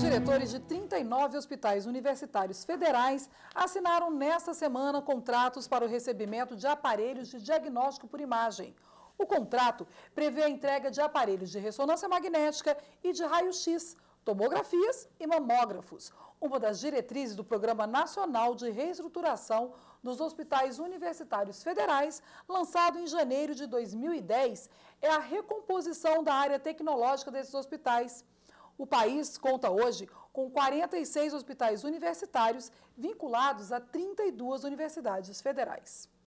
Diretores de 39 hospitais universitários federais assinaram nesta semana contratos para o recebimento de aparelhos de diagnóstico por imagem. O contrato prevê a entrega de aparelhos de ressonância magnética e de raio-x, tomografias e mamógrafos. Uma das diretrizes do Programa Nacional de Reestruturação dos Hospitais Universitários Federais, lançado em janeiro de 2010, é a recomposição da área tecnológica desses hospitais. O país conta hoje com 46 hospitais universitários vinculados a 32 universidades federais.